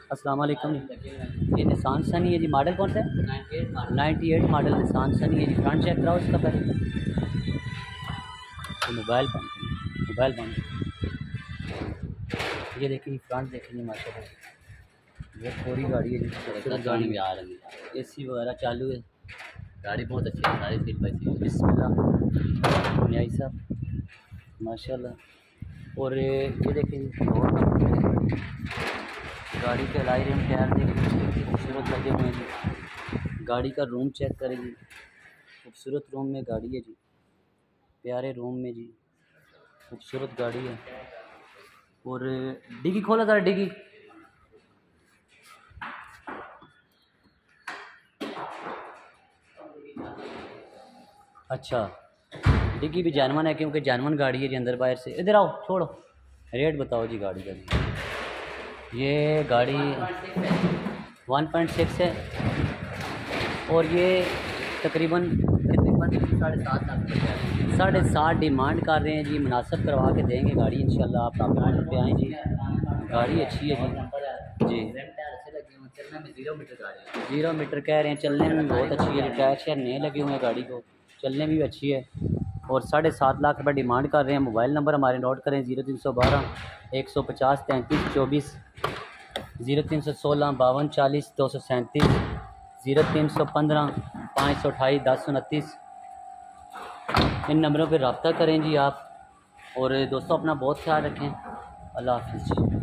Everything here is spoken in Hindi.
अस्सलाम वालेकुम। ये निसान सनी है जी। मॉडल कौन सा है? 98 मॉडल निसान सनी है जी। फ्रंट चेक कराओ इसका पहले। तो मोबाइल बंद। ये देखिए फ्रंट देखिए माशाल्लाह ये थोड़ी गाड़ी है जी। गाड़ी में आ रही है, AC वगैरह चालू है, गाड़ी बहुत अच्छी है, सारी सीट बाई सीट। बिस्मिल्लाह यही सब माशाल्लाह। और ये देखिए रोड गाड़ी के अलाई रिम टायर देखिए खूबसूरत लगे हुए हैं जी। गाड़ी का रूम चेक करें जी, खूबसूरत रूम में गाड़ी है जी, प्यारे रूम में जी, खूबसूरत गाड़ी है। और डिग्गी खोला ज़रा डिग्गी। अच्छा डिग्गी भी जानवन है क्योंकि जानवन गाड़ी है जी। अंदर बाहर से इधर आओ, छोड़ो, रेट बताओ जी गाड़ी का जी। ये गाड़ी 1.6 है और ये तकरीबन 7.5 डिमांड कर रहे हैं जी। मुनासिब करवा के देंगे गाड़ी इंशाल्लाह। आप ऑर्डर पे आएँ जी, गाड़ी अच्छी है जी। 0 मीटर कह रहे हैं, चलने में बहुत अच्छी है। टायर शायर नए लगे हुए हैं गाड़ी को, चलने में भी अच्छी है। और 7.5 लाख रुपये डिमांड कर रहे हैं। मोबाइल नंबर हमारे नोट करें 0312 150 33 24, 0316 52 40 237, 0315 528 1029। इन नंबरों पर रब्ता करें जी आप। और दोस्तों अपना बहुत ख्याल रखें। अल्लाह हाफिज़।